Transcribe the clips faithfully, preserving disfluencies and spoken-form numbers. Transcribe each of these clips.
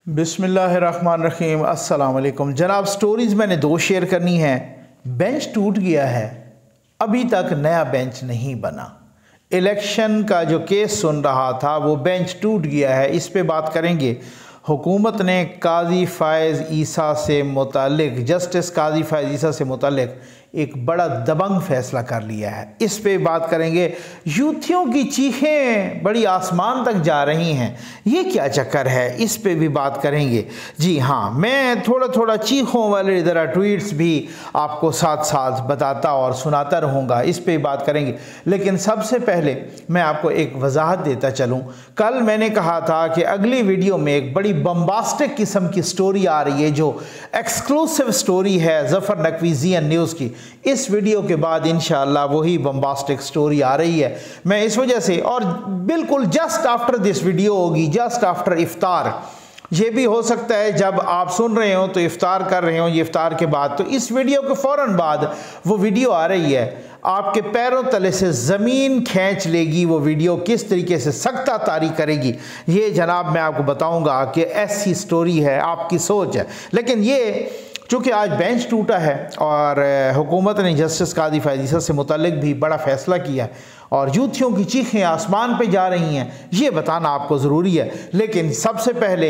बिस्मिल्लाहिर्रहमानिर्रहीम। अस्सलाम वालेकुम जनाब। स्टोरीज़ मैंने दो शेयर करनी है। बेंच टूट गया है, अभी तक नया बेंच नहीं बना। इलेक्शन का जो केस सुन रहा था वो बेंच टूट गया है, इस पे बात करेंगे। हुकूमत ने काजी फ़ायज़ ईसा से मुतालिक जस्टिस काजी फ़ायज़ ईसा से मुतालिक एक बड़ा दबंग फ़ैसला कर लिया है, इस पे बात करेंगे। यूथियों की चीखें बड़ी आसमान तक जा रही हैं, ये क्या चक्कर है, इस पे भी बात करेंगे। जी हाँ, मैं थोड़ा थोड़ा चीखों वाले ज़रा ट्वीट्स भी आपको साथ साथ बताता और सुनाता रहूँगा, इस पे बात करेंगे। लेकिन सबसे पहले मैं आपको एक वजाहत देता चलूँ। कल मैंने कहा था कि अगली वीडियो में एक बड़ी बम्बास्टिक किस्म की स्टोरी आ रही है जो एक्सक्लूसिव स्टोरी है ज़फ़र नकवी ज़ी एन न्यूज़ की। इस वीडियो के बाद इंशाअल्लाह वही बम्बास्टिक स्टोरी आ रही है। मैं इस वजह से, और बिल्कुल जस्ट आफ्टर दिस वीडियो होगी, जस्ट आफ्टर इफ्तार। ये भी हो सकता है जब आप सुन रहे हो तो इफ्तार कर रहे हो, ये इफ्तार के बाद, तो इस वीडियो के फ़ौरन बाद वो वीडियो आ रही है। आपके पैरों तले से ज़मीन खींच लेगी वो वीडियो, किस तरीके से सख्ता तारी करेगी ये जनाब मैं आपको बताऊंगा कि ऐसी स्टोरी है, आपकी सोच है। लेकिन ये चूँकि आज बेंच टूटा है और हुकूमत ने जस्टिस काजी फ़ायज़ ईसा से मुतालिक भी बड़ा फ़ैसला किया है और यूथियों की चीखें आसमान पे जा रही हैं, ये बताना आपको ज़रूरी है। लेकिन सबसे पहले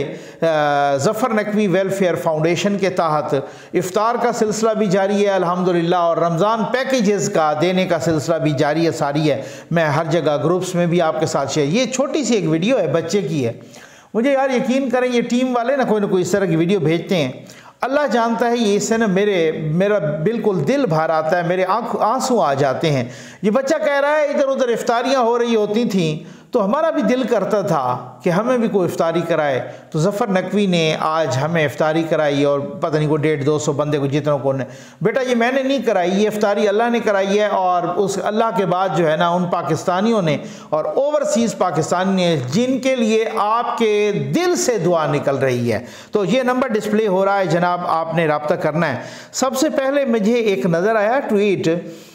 ज़फ़र नकवी वेलफेयर फाउंडेशन के तहत इफ्तार का सिलसिला भी जारी है अल्हम्दुलिल्लाह, और रमज़ान पैकेजेस का देने का सिलसिला भी जारी है, सारी है। मैं हर जगह ग्रुप्स में भी आपके साथ शेयर, ये छोटी सी एक वीडियो है, बच्चे की है। मुझे यार यकीन करें, ये टीम वाले ना कोई ना कोई इस तरह की वीडियो भेजते हैं, अल्लाह जानता है ये इससे ना मेरे मेरा बिल्कुल दिल भर आता है, मेरे आँख आंसू आ जाते हैं। ये बच्चा कह रहा है इधर उधर इफ्तारियाँ हो रही होती थी तो हमारा भी दिल करता था कि हमें भी कोई इफ्तारी कराए। तो ज़फ़र नकवी ने आज हमें इफ्तारी कराई और पता नहीं को डेढ़ दो सौ बंदे को जितनों को ने, बेटा ये मैंने नहीं कराई, ये इफ्तारी अल्लाह ने कराई है। और उस अल्लाह के बाद जो है ना उन पाकिस्तानियों ने और ओवरसीज़ पाकिस्तानी ने जिनके लिए आपके दिल से दुआ निकल रही है। तो ये नंबर डिस्प्ले हो रहा है जनाब, आपने रब्ता करना है। सबसे पहले मुझे एक नज़र आया ट्वीट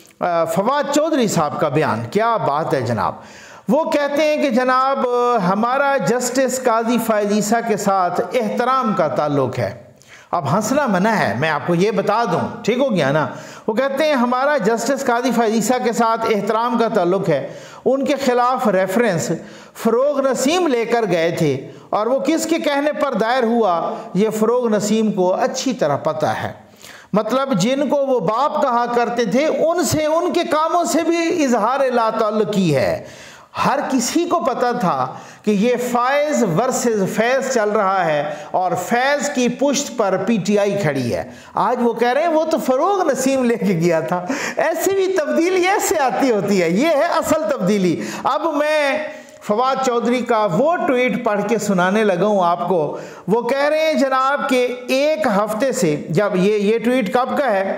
फवाद चौधरी साहब का बयान, क्या बात है जनाब। वो कहते हैं कि जनाब हमारा जस्टिस काजी फ़ायज़ ईसा के साथ एहतराम का ताल्लुक़ है। अब हंसना मना है, मैं आपको ये बता दूं, ठीक हो गया ना। वो कहते हैं हमारा जस्टिस काजी फ़ायज़ ईसा के साथ एहतराम का ताल्लुक़ है। उनके ख़िलाफ़ रेफरेंस फ़रोग़ नसीम लेकर गए थे और वो किसके कहने पर दायर हुआ ये फ़रोग़ नसीम को अच्छी तरह पता है। मतलब जिनको वो बाप कहा करते थे उनसे, उनके कामों से भी इजहार ला ताल्लुक़ी है। हर किसी को पता था कि ये फ़ायज़ वर्सेस फैज़ चल रहा है और फैज़ की पुश्त पर पीटीआई खड़ी है। आज वो कह रहे हैं वो तो फ़रोग़ नसीम लेके गया था। ऐसी भी तब्दीली ऐसे आती होती है, ये है असल तब्दीली। अब मैं फवाद चौधरी का वो ट्वीट पढ़ के सुनाने लगा हूँ आपको। वो कह रहे हैं जनाब कि एक हफ्ते से, जब ये ये ट्वीट कब का है,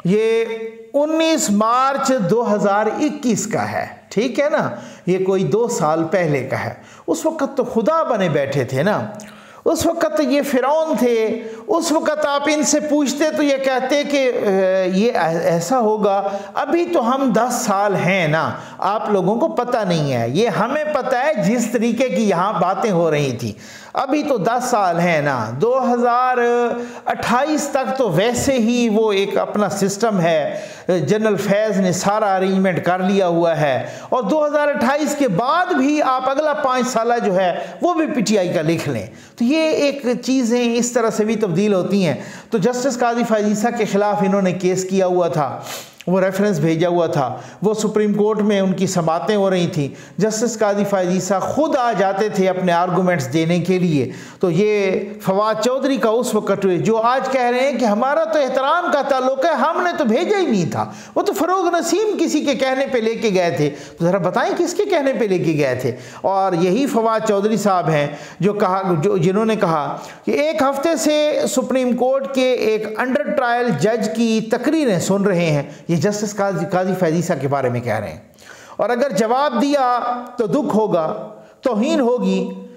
ये उन्नीस मार्च दो हज़ार इक्कीस का है, ठीक है ना, ये कोई दो साल पहले का है। उस वक़्त तो खुदा बने बैठे थे ना, उस वक़्त तो ये फ़िरौन थे। उस वक़्त आप इनसे पूछते तो ये कहते कि ये ऐसा होगा। अभी तो हम दस साल हैं ना, आप लोगों को पता नहीं है, ये हमें पता है जिस तरीके की यहाँ बातें हो रही थी। अभी तो दस साल हैं ना, दो हज़ार अट्ठाईस तक तो वैसे ही वो एक अपना सिस्टम है, जनरल फैज़ ने सारा अरेंजमेंट कर लिया हुआ है। और दो हज़ार अट्ठाईस के बाद भी आप अगला पाँच साल जो है वो भी पीटीआई का लिख लें। तो ये एक चीज़ें इस तरह से भी तब्दील होती हैं। तो जस्टिस काजी फ़ायज़ ईसा के ख़िलाफ़ इन्होंने केस किया हुआ था, वो रेफरेंस भेजा हुआ था, वो सुप्रीम कोर्ट में उनकी समातें हो रही थी। जस्टिस काजी फ़ायज़ ईसा खुद आ जाते थे अपने आर्गूमेंट्स देने के लिए। तो ये फवाद चौधरी का उस वक़्त जो आज कह रहे हैं कि हमारा तो एहतराम का ताल्लुक़ है, हमने तो भेजा ही नहीं था, वो तो फ़रोग़ नसीम किसी के कहने पे लेके गए थे। तो ज़रा बताएं किसके कहने पे लेके गए थे। और यही फवाद चौधरी साहब हैं जो कहा, जो जिन्होंने कहा कि एक हफ्ते से सुप्रीम कोर्ट के एक अंडर ट्रायल जज की तकरीरें सुन रहे हैं, ये जस्टिस काजी काजी फ़ायज़ ईसा के बारे में कह रहे हैं। और अगर जवाब दिया तो दुख होगा, तौहीन होगी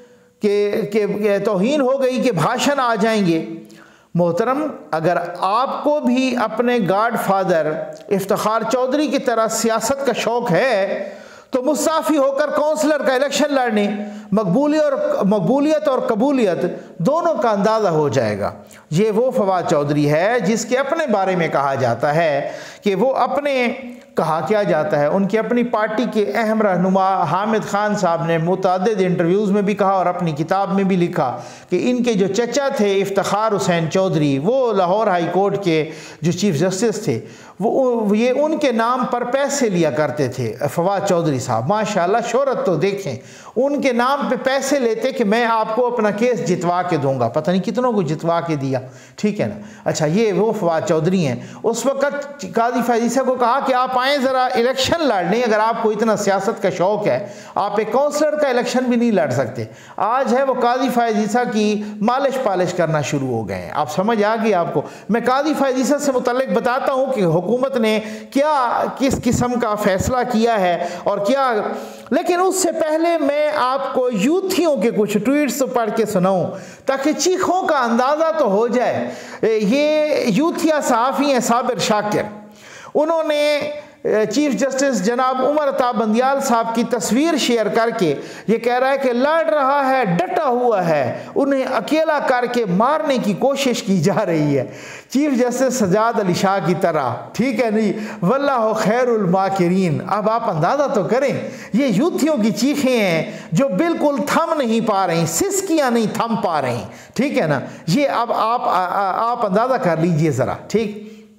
कि कि तौहीन हो गई कि भाषण आ जाएंगे। मोहतरम, अगर आपको भी अपने गॉड फादर इफ्तिखार चौधरी की तरह सियासत का शौक़ है तो मुस्ताफ़ी होकर काउंसलर का इलेक्शन लड़ने, मकबूलियत और मकबूलियत और कबूलियत دونوں کا اندازہ ہو جائے گا۔ یہ وہ فواد چودھری ہے جس کے اپنے بارے میں کہا جاتا ہے کہ وہ اپنے کہا کیا جاتا ہے ان کی اپنی پارٹی کے اہم رہنما حامد خان صاحب نے متعدد انٹرویوز میں بھی کہا اور اپنی کتاب میں بھی لکھا کہ ان کے جو چچا تھے افتخار حسین چودھری، وہ لاہور ہائی کورٹ کے جو چیف جسٹس تھے، وہ یہ ان کے نام پر پیسے لیا کرتے تھے۔ فواد چودھری صاحب ماشاءاللہ شہرت تو دیکھیں، ان کے نام پہ پیسے لیتے کہ میں آپ کو اپنا کیس جتوا کے دوں گا، پتہ نہیں کتنوں کو جتوا کے دیا، ٹھیک ہے نا۔ اچھا یہ وہ فواد چودھری ہیں۔ اس وقت قاضی فیاض عیسیٰ کو کہا کہ آپ آئیں ذرا الیکشن لڑ لیں، اگر آپ کو اتنا سیاست کا شوق ہے، آپ ایک کونسلر کا الیکشن بھی نہیں لڑ سکتے۔ آج ہے وہ قاضی فیاض عیسیٰ کی مالش پالش کرنا شروع ہو گئے ہیں۔ آپ سمجھ آ گئی آپ کو۔ میں قاضی فیاض عیسیٰ سے متعلق بتاتا ہوں کہ حکومت نے کیا کس قسم کا فیصلہ کیا ہے اور کیا، لیکن اس سے پہلے میں آپ کو یوتھیوں کے کچھ ٹویٹس پڑھ کے سناؤں تاکہ چیخوں کا اندازہ تو ہو جائے۔ یہ یوتھیا صحافی ہیں صابر شاکر، انہوں نے چیف جسٹس جناب عمر عطا بندیال صاحب کی تصویر شیئر کر کے یہ کہہ رہا ہے کہ لڑ رہا ہے، ڈٹا ہوا ہے، انہیں اکیلا کر کے مارنے کی کوشش کی جا رہی ہے، چیف جسٹس سجاد علی شاہ کی طرح، ٹھیک ہے نہیں، واللہ خیر الماکرین۔ اب آپ اندازہ تو کریں، یہ یوتھیوں کی چیخیں ہیں جو بالکل تھم نہیں پا رہی، سسکیاں نہیں تھم پا رہی، ٹھیک ہے نا۔ یہ اب آپ آپ اندازہ کر لیجئے ذرا، ٹھیک۔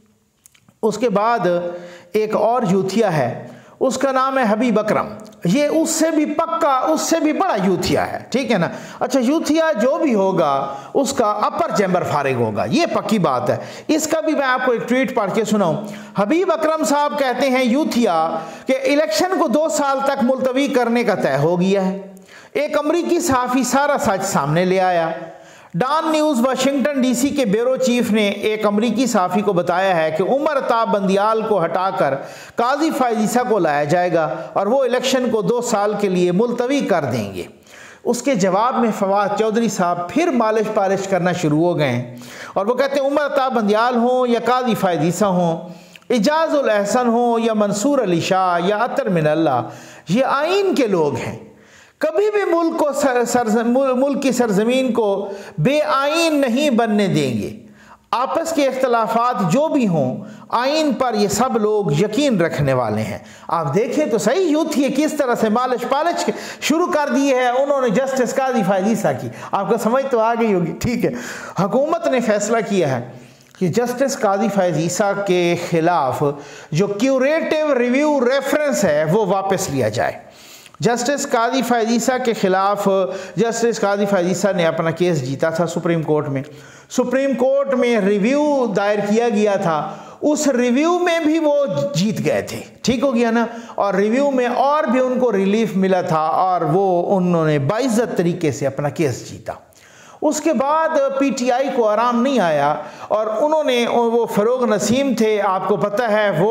اس کے بعد ایک اور یوتھیا ہے، اس کا نام ہے حبیب اکرم، یہ اس سے بھی پکا، اس سے بھی بڑا یوتھیا ہے، ٹھیک ہے نا۔ اچھا یوتھیا جو بھی ہوگا اس کا اپر چیمبر فارغ ہوگا، یہ پکی بات ہے۔ اس کا بھی میں آپ کو ایک ٹویٹ پڑھ کے سناؤں۔ حبیب اکرم صاحب کہتے ہیں یوتھیا کہ الیکشن کو دو سال تک ملتوی کرنے کا طے ہو گیا ہے۔ ایک امریکی صحافی سارا سچ سامنے لے آیا۔ Dawn news Washington D C کے بیورو چیف نے ایک امریکی صحافی کو بتایا ہے کہ عمر عطا بندیال کو ہٹا کر قاضی فیاض عیسیٰ کو لایا جائے گا اور وہ الیکشن کو دو سال کے لیے ملتوی کر دیں گے۔ اس کے جواب میں فواد چودھری صاحب پھر مالش پالش کرنا شروع ہو گئے ہیں اور وہ کہتے ہیں عمر عطا بندیال ہوں یا قاضی فیاض عیسیٰ ہوں، اعجاز الاحسن ہوں یا منصور علی شاہ یا عطر من اللہ، یہ آئین کے لوگ ہیں، کبھی بھی ملک کو سر سر ملک کی سرزمین کو بے آئین نہیں بننے دیں گے۔ آپس کے اختلافات جو بھی ہوں، آئین پر یہ سب لوگ یقین رکھنے والے ہیں۔ آپ دیکھیں تو صحیح یوتھ یہ کس طرح سے مالش پالش شروع کر دی ہے انہوں نے جسٹس قاضی فیاض عیسیٰ کی۔ آپ کو سمجھ تو آ گئی ہوگی، ٹھیک ہے۔ حکومت نے فیصلہ کیا ہے کہ جسٹس قاضی فیاض عیسیٰ کے خلاف جو کیوریٹو ریویو ریفرنس ہے وہ واپس لیا جائے۔ جسٹس قاضی فیاض عیسیٰ کے خلاف جسٹس قاضی فیاض عیسیٰ نے اپنا کیس جیتا تھا سپریم کورٹ میں، سپریم کورٹ میں ریویو دائر کیا گیا تھا، اس ریویو میں بھی وہ جیت گئے تھے، ٹھیک ہو گیا نا، اور ریویو میں اور بھی ان کو ریلیف ملا تھا اور وہ انہوں نے باعزت طریقے سے اپنا کیس جیتا۔ اس کے بعد پی ٹی آئی کو آرام نہیں آیا اور انہوں نے، وہ فروغ نسیم تھے، آپ کو پتہ ہے وہ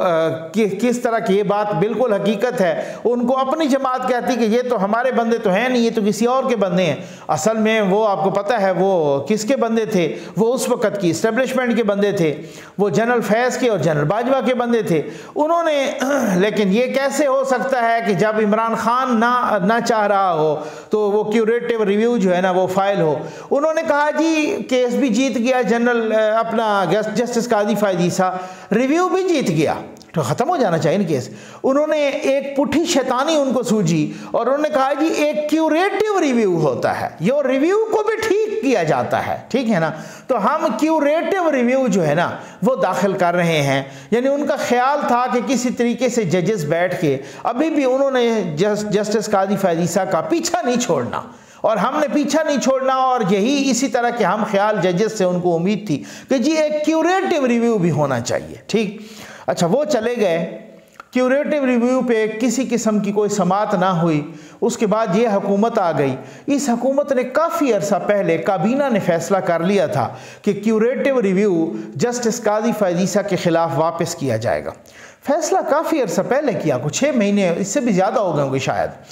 کس طرح کی، یہ بات بالکل حقیقت ہے، ان کو اپنی جماعت کہتی کہ یہ تو ہمارے بندے تو ہیں نہیں، یہ تو کسی اور کے بندے ہیں۔ اصل میں وہ آپ کو پتہ ہے وہ کس کے بندے تھے، وہ اس وقت کی اسٹیبلشمنٹ کے بندے تھے، وہ جنرل فیض کے اور جنرل باجوہ کے بندے تھے۔ انہوں نے، لیکن یہ کیسے ہو سکتا ہے کہ جب عمران خان نہ نہ چاہ رہا ہو تو وہ کیوریٹو ریویو جو ہے نا وہ فائل ہو۔ انہوں نے کہا جی کیس بھی جیت گیا جنرل اپنا جسٹس قاضی فیاض عیسیٰ، ریویو بھی جیت گیا تو ختم ہو جانا چاہیے نا کیس۔ انہوں نے ایک پٹھی شیطانی ان کو سوجی اور انہوں نے کہا جی ایک کیوریٹو ریویو ہوتا ہے، یہ ریویو کو بھی ٹھیک کیا جاتا ہے، ٹھیک ہے نا، تو ہم کیوریٹو ریویو جو ہے نا وہ داخل کر رہے ہیں۔ یعنی ان کا خیال تھا کہ کسی طریقے سے ججز بیٹھ کے ابھی بھی انہوں نے جسٹس قاضی فیاض عیسیٰ کا پیچھا نہیں چھوڑنا اور ہم نے پیچھا نہیں چھوڑنا، اور یہی اسی طرح کے ہم خیال ججز سے ان کو امید تھی کہ جی ایک کیوریٹو ریویو بھی ہونا چاہیے، ٹھیک۔ اچھا وہ چلے گئے، کیوریٹو ریویو پہ کسی قسم کی کوئی سماعت نہ ہوئی۔ اس کے بعد یہ حکومت آ گئی۔ اس حکومت نے کافی عرصہ پہلے کابینہ نے فیصلہ کر لیا تھا کہ کیوریٹو ریویو جسٹس قاضی فیاض عیسیٰ کے خلاف واپس کیا جائے گا۔ فیصلہ کافی عرصہ پہلے کیا، کچھ چھ مہینے اس سے بھی زیادہ ہو گئے ہوں گے شاید۔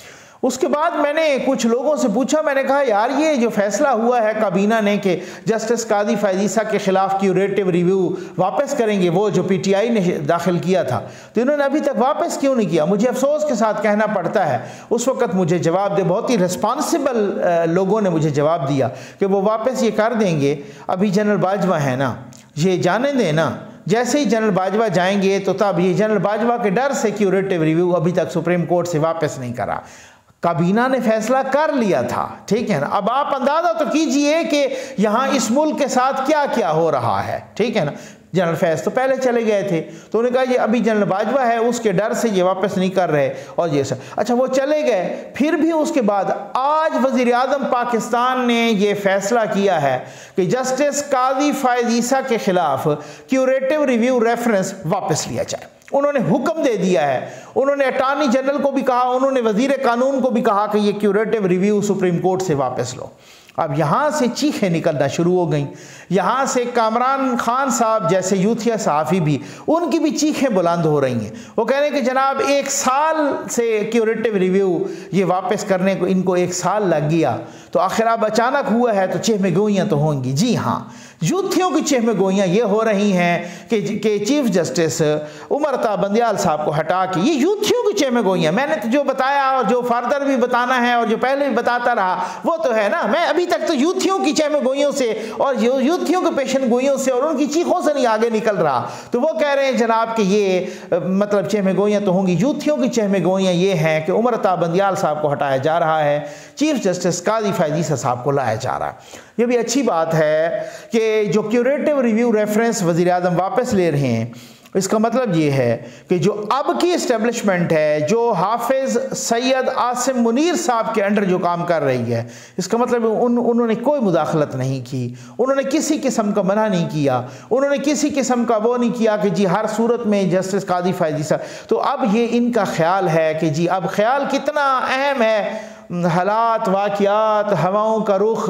اس کے بعد میں نے کچھ لوگوں سے پوچھا، میں نے کہا یار یہ جو فیصلہ ہوا ہے کابینہ نے کہ جسٹس قاضی فیض عیسیٰ کے خلاف کیوریٹو ریویو واپس کریں گے، وہ جو پی ٹی آئی نے داخل کیا تھا، تو انہوں نے ابھی تک واپس کیوں نہیں کیا؟ مجھے افسوس کے ساتھ کہنا پڑتا ہے اس وقت مجھے جواب دے بہت ہی رسپانسبل لوگوں نے مجھے جواب دیا کہ وہ واپس یہ کر دیں گے، ابھی جنرل باجوہ ہے نا، یہ جانے دیں نا، جیسے ہی جنرل باجوہ جائیں گے تو تب یہ جنرل باجوہ کے ڈر سے کیوریٹو ریویو ابھی تک سپریم کورٹ سے واپس نہیں کرا، کابینہ نے فیصلہ کر لیا تھا، ٹھیک ہے نا۔ اب آپ اندازہ تو کیجئے کہ یہاں اس ملک کے ساتھ کیا کیا ہو رہا ہے، ٹھیک ہے نا۔ جنرل فیض تو پہلے چلے گئے تھے، تو انہوں نے کہا یہ ابھی جنرل باجوہ ہے، اس کے ڈر سے یہ واپس نہیں کر رہے، اور یہ سب اچھا وہ چلے گئے۔ پھر بھی اس کے بعد آج وزیر اعظم پاکستان نے یہ فیصلہ کیا ہے کہ جسٹس قاضی فیض عیسیٰ کے خلاف کیوریٹو ریویو ریفرنس واپس لیا جائے۔ انہوں نے حکم دے دیا ہے، انہوں نے اٹارنی جنرل کو بھی کہا، انہوں نے وزیر قانون کو بھی کہا کہ یہ کیوریٹو ریویو سپریم کورٹ سے واپس لو۔ اب یہاں سے چیخیں نکلنا شروع ہو گئیں، یہاں سے کامران خان صاحب جیسے یوتھیا صحافی بھی، ان کی بھی چیخیں بلند ہو رہی ہیں، وہ کہہ رہے ہیں کہ جناب ایک سال سے کیوریٹو ریویو یہ واپس کرنے کو ان کو ایک سال لگ گیا، تو آخر اب اچانک ہوا ہے تو چہمے گوئیاں تو ہوں گی۔ جی ہاں، یوتھیوں کی چہمے گوئیاں یہ ہو رہی ہیں کہ کہ چیف جسٹس عمر عطا بندیال صاحب کو ہٹا کے، یہ یوتھیوں کی چہمے گوئیاں، میں نے تو جو بتایا اور جو فردر بھی بتانا ہے اور جو پہلے بھی بتاتا رہا وہ تو ہے نا، میں ابھی تک تو یوتھیوں کی چہمے گوئیوں سے اور یوتھیوں کے پیشن گوئیوں سے اور ان کی چیخوں سے نہیں آگے نکل رہا، تو وہ کہہ رہے ہیں جناب کہ یہ مطلب چہمے گوئیاں تو ہوں گی۔ یوتھیوں کی چہمے گوئیاں یہ ہیں کہ عمر عطا بندیال صاحب کو ہٹایا جا رہا ہے، چیف جسٹس قاضی فیض عیسیٰ صاحب کو لایا جا رہا ہے۔ یہ بھی اچھی بات ہے کہ جو کیوریٹو ریویو ریفرنس وزیر اعظم واپس لے رہے ہیں، اس کا مطلب یہ ہے کہ جو اب کی اسٹیبلشمنٹ ہے، جو حافظ سید عاصم منیر صاحب کے انڈر جو کام کر رہی ہے، اس کا مطلب ان انہوں نے کوئی مداخلت نہیں کی، انہوں نے کسی قسم کا منع نہیں کیا، انہوں نے کسی قسم کا وہ نہیں کیا کہ جی ہر صورت میں جسٹس قاضی فیض عیسیٰ۔ تو اب یہ ان کا خیال ہے کہ جی اب خیال کتنا اہم ہے، حالات، واقعات، ہواؤں کا رخ،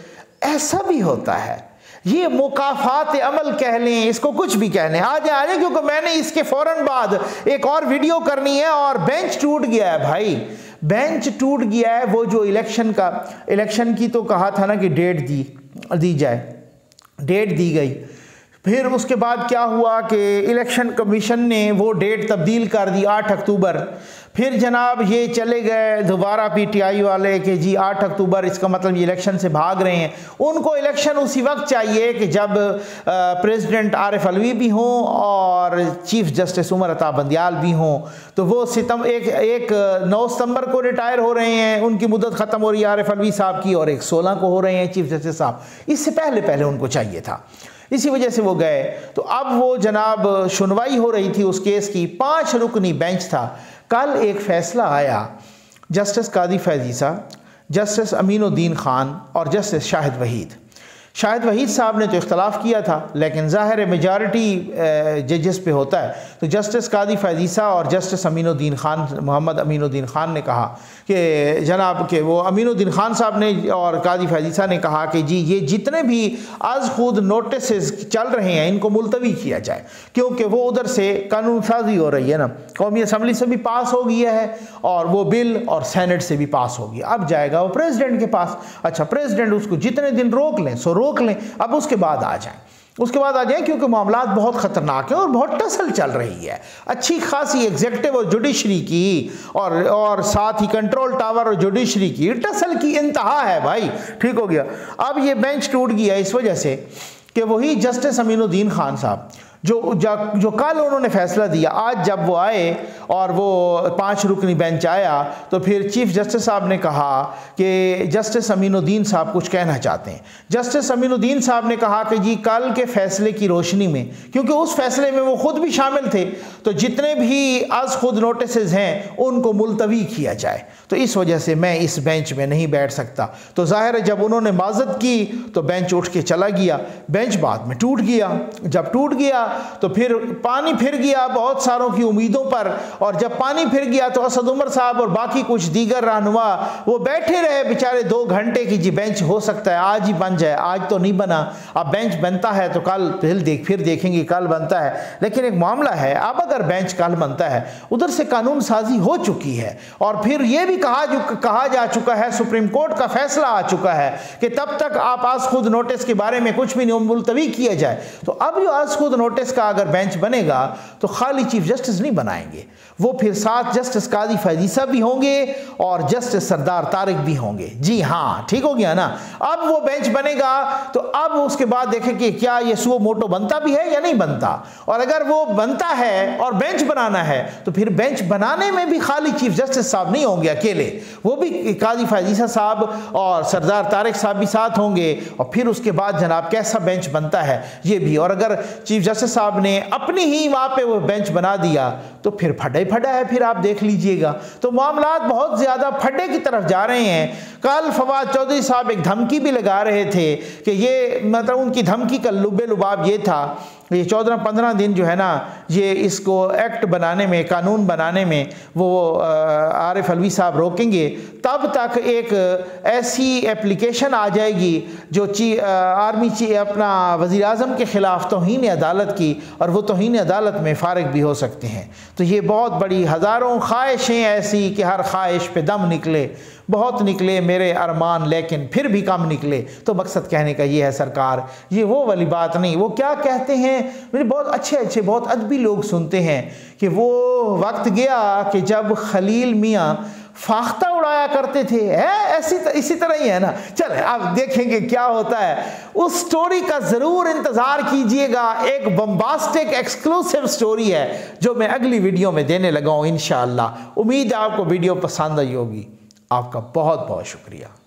ایسا بھی ہوتا ہے۔ یہ مقافات عمل کہہ لیں، اس کو کچھ بھی کہہ لیں، آج آ رہے کیونکہ میں نے اس کے فوراً بعد ایک اور ویڈیو کرنی ہے، اور بینچ ٹوٹ گیا ہے بھائی، بینچ ٹوٹ گیا ہے۔ وہ جو الیکشن کا الیکشن کی تو کہا تھا نا کہ ڈیٹ دی دی جائے، ڈیٹ دی گئی، پھر اس کے بعد کیا ہوا کہ الیکشن کمیشن نے وہ ڈیٹ تبدیل کر دی آٹھ اکتوبر، پھر جناب یہ چلے گئے دوبارہ پی ٹی آئی والے کہ جی آٹھ اکتوبر، اس کا مطلب یہ الیکشن سے بھاگ رہے ہیں۔ ان کو الیکشن اسی وقت چاہیے کہ جب پریزیڈنٹ عارف علوی بھی ہوں اور چیف جسٹس عمر عطا بندیال بھی ہوں، تو وہ ستم ایک ایک نو ستمبر کو ریٹائر ہو رہے ہیں، ان کی مدت ختم ہو رہی ہے عارف علوی صاحب کی، اور ایک سولہ کو ہو رہے ہیں چیف جسٹس صاحب، اس سے پہلے پہلے ان کو چاہیے تھا، اسی وجہ سے وہ گئے۔ تو اب وہ جناب سنوائی ہو رہی تھی اس کیس کی، پانچ رکنی بینچ تھا۔ کل ایک فیصلہ آیا، جسٹس قاضی فیض عیسیٰ، جسٹس امین الدین خان اور جسٹس شاہد وحید۔ شاہد وحید صاحب نے تو اختلاف کیا تھا، لیکن ظاہر میجارٹی ججز پہ ہوتا ہے، تو جسٹس قاضی فیض عیسیٰ اور جسٹس امین الدین خان، محمد امین الدین خان نے کہا کہ جناب کہ وہ امین الدین خان صاحب نے اور قاضی فیض عیسیٰ نے کہا کہ جی یہ جتنے بھی از خود نوٹسز چل رہے ہیں ان کو ملتوی کیا جائے، کیونکہ وہ ادھر سے قانون سازی ہو رہی ہے نا، قومی اسمبلی سے بھی پاس ہو گیا ہے اور وہ بل اور سینٹ سے بھی پاس ہو گیا، اب جائے گا وہ پریزیڈنٹ کے پاس۔ اچھا پریزیڈنٹ اس کو جتنے دن روک لیں سو روک لیں، اب اس کے بعد آ جائیں اس کے بعد آ جائیں کیونکہ معاملات بہت خطرناک ہیں اور بہت ٹسل چل رہی ہے، اچھی خاصی ایگزیکٹو اور جوڈیشری کی اور اور ساتھ ہی کنٹرول ٹاور اور جوڈیشری کی ٹسل کی انتہا ہے بھائی، ٹھیک ہو گیا۔ اب یہ بینچ ٹوٹ گیا اس وجہ سے کہ وہی جسٹس امین الدین خان صاحب جو جو کل انہوں نے فیصلہ دیا، آج جب وہ آئے اور وہ پانچ رکنی بینچ آیا تو پھر چیف جسٹس صاحب نے کہا کہ جسٹس امین الدین صاحب کچھ کہنا چاہتے ہیں۔ جسٹس امین الدین صاحب نے کہا کہ جی کل کے فیصلے کی روشنی میں، کیونکہ اس فیصلے میں وہ خود بھی شامل تھے، تو جتنے بھی از خود نوٹسز ہیں ان کو ملتوی کیا جائے، تو اس وجہ سے میں اس بینچ میں نہیں بیٹھ سکتا۔ تو ظاہر ہے جب انہوں نے معذرت کی تو بینچ اٹھ کے چلا گیا، بینچ بعد میں ٹوٹ گیا، جب ٹوٹ گیا تو پھر پانی پھر گیا بہت ساروں کی امیدوں پر، اور جب پانی پھر گیا تو اسد عمر صاحب اور باقی کچھ دیگر رہنما وہ بیٹھے رہے بیچارے دو گھنٹے کی، جی بینچ ہو سکتا ہے آج ہی بن جائے، آج تو نہیں بنا، اب بینچ بنتا ہے تو کل پھر دیکھ پھر دیکھیں گے کل بنتا ہے، لیکن ایک معاملہ ہے اب اگر بینچ کل بنتا ہے ادھر سے قانون سازی ہو چکی ہے، اور پھر یہ بھی کہا کہا جا چکا ہے، سپریم کورٹ کا فیصلہ آ چکا ہے کہ تب تک آپ آز خود نوٹس کے بارے میں کچھ بھی ملتوی کیا جائے۔ تو اب جو آز خود نوٹس کا اگر بینچ بنے گا تو خالی چیف جسٹس نہیں بنائیں گے، وہ پھر ساتھ جسٹس قاضی فیضی صاحب بھی ہوں گے اور جسٹس سردار طارق بھی ہوں گے۔ جی ہاں ٹھیک ہو گیا نا، اب وہ بینچ بنے گا تو اب اس کے بعد دیکھیں کہ کیا یہ سو موٹو بنتا بھی ہے یا نہیں بنتا، اور اگر وہ بنتا ہے اور بینچ بنانا ہے تو پھر بینچ بنانے میں بھی خالی چیف جسٹس صاحب نہیں ہوں گے اکیلے، وہ بھی قاضی فیضی صاحب اور سردار طارق صاحب بھی ساتھ ہوں گے، اور پھر اس کے بعد جناب کیسا بینچ بنتا ہے یہ بھی، اور اگر چیف جسٹس صاحب نے اپنی ہی وہاں پہ وہ بینچ بنا دیا تو پھر پھڈا ہی پھڈا ہے، پھر آپ دیکھ لیجئے گا۔ تو معاملات بہت زیادہ پھڈے کی طرف جا رہے ہیں۔ کل فواد چودھری صاحب ایک دھمکی بھی لگا رہے تھے کہ یہ مطلب ان کی دھمکی کا لب لباب یہ تھا یہ چودہ پندرہ دن جو ہے نا یہ اس کو ایکٹ بنانے میں قانون بنانے میں وہ عارف علوی صاحب روکیں گے، تب تک ایک ایسی اپلیکیشن آ جائے گی جو چی آرمی چی اپنا وزیر اعظم کے خلاف توہین عدالت کی، اور وہ توہین عدالت میں فارغ بھی ہو سکتے ہیں۔ تو یہ بہت بڑی ہزاروں خواہشیں ایسی کہ ہر خواہش پہ دم نکلے، بہت نکلے میرے ارمان لیکن پھر بھی کم نکلے۔ تو مقصد کہنے کا یہ ہے سرکار، یہ وہ والی بات نہیں، وہ کیا کہتے ہیں میرے بہت اچھے اچھے بہت ادبی لوگ سنتے ہیں کہ وہ وقت گیا کہ جب خلیل میاں فاختہ اڑایا کرتے تھے، ایسی اسی طرح ہی ہے نا۔ چلیں اب دیکھیں گے کیا ہوتا ہے، اس سٹوری کا ضرور انتظار کیجئے گا، ایک بمباسٹک ایکسکلوسیو سٹوری ہے جو میں اگلی ویڈیو میں دینے لگا ہوں انشاءاللہ۔ امید ہے آپ کو ویڈیو پسند آئی ہوگی۔ آپ کا بہت بہت شکریہ۔